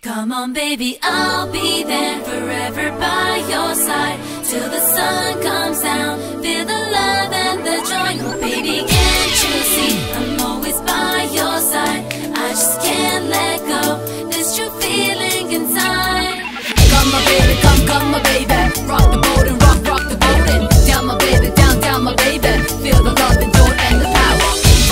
Come on, baby, I'll be there forever by your side till the sun comes down. Feel the love and the joy. Oh, baby, can't you see I'm always by your side? I just can't let go. This true feeling inside. Come, my baby, come, my baby. Rock the boat and rock the boat and down, my baby, down, my baby. Feel the love and joy and the power.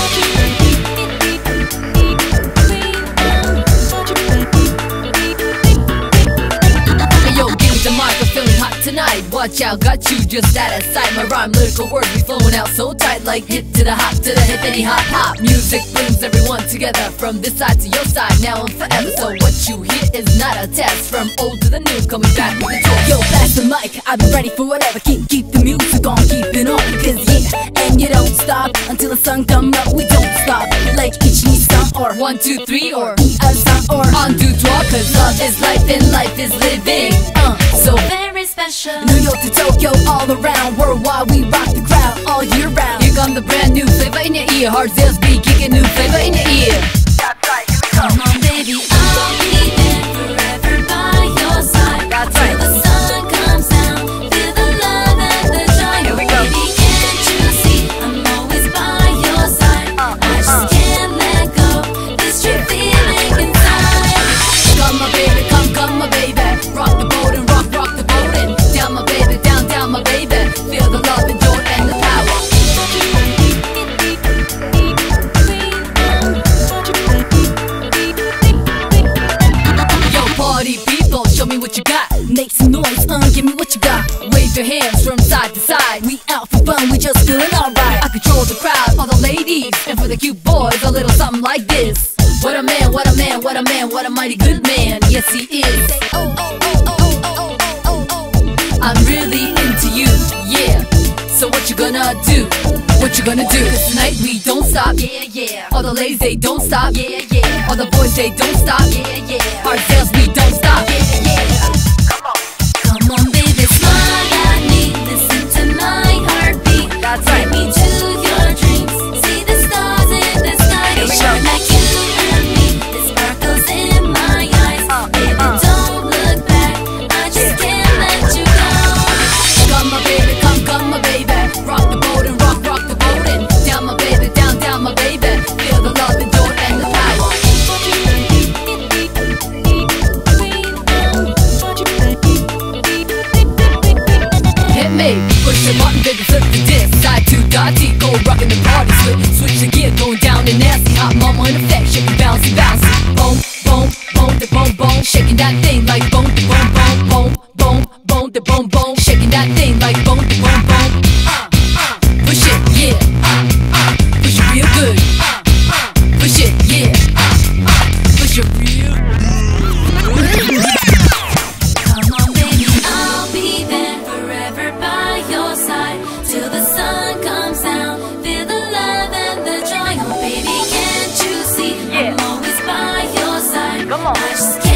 The mic, I'm feeling hot tonight. Watch out, got you just out of sight. My rhyme, lyrical words be flowing out so tight, like hit to the hop, to the hip, any hop, hop. Music brings everyone together from this side to your side, now and forever. So what you hear is not a test. From old to the new, coming back with the twist. Yo, pass the mic, I'll be ready for whatever. Keep the music on, keep it on. Cause yeah, and you don't stop until the sun come up. We don't stop, like each needs some, or 1, 2, 3, or a song, or on to 12. Cause love is life and life is living. So very special. New York to Tokyo, all around, worldwide we rock the crowd all year round. Here come the brand new flavor in your ear. Hard sales be kicking new flavor in your ear. Come on, baby, I'll be there forever by your side. That's till right. the sun comes down. Feel the love and the joy. Here we go. Baby, can't you see I'm always by your side? I just can't let go. This true feeling inside. Come, my baby, come, my baby. Rock the boat and rock the boat and down, my baby, down, my baby. Feel the love and joy and the power. Yo, party people, show me what you got. Make some noise, give me what you got. Wave your hands from side to side. We out for fun, we just feeling alright. I control the crowd, all the ladies, and for the cute boys, a little something like this. What a man, what a man, what a man, what a mighty good man. Yes, he is. I'm really into you, yeah. So what you gonna do? What you gonna do? 'Cause tonight we don't stop, yeah, yeah. All the ladies, they don't stop, yeah, yeah. All the boys, they don't stop, yeah, yeah. Our sales, we don't stop, yeah, yeah. Come on, baby, smile at me. Listen to my heartbeat. That's right. Take me to your dreams. See the stars in the sky. They shine like you and me. It sparkles in my eyes. Baby, don't look back. I just can't let you go. Come, my baby, come, my baby. Rock the boat and rock the boat and down, my baby, down, my baby. Feel the love and joy and the power. Hit me, push the button, baby, flip the disc. Side to dotty, go rockin' the party. Switch the gear, going down and nasty. Hot mama in effect, shaking, bouncy, bouncy. Boom, boom, boom, the boom, boom. Shaking that thing like boom, the boom, boom, boom, boom, boom, the boom, boom. Shaking that thing like boom, the boom, boom. Push it, yeah. Push it real good. Push it, yeah. Push it real. Come on, baby, I'll be there forever by your side till the sun comes down. Feel the love and the joy. Oh, baby, can't you see I'm always by your side? Come on. I just can't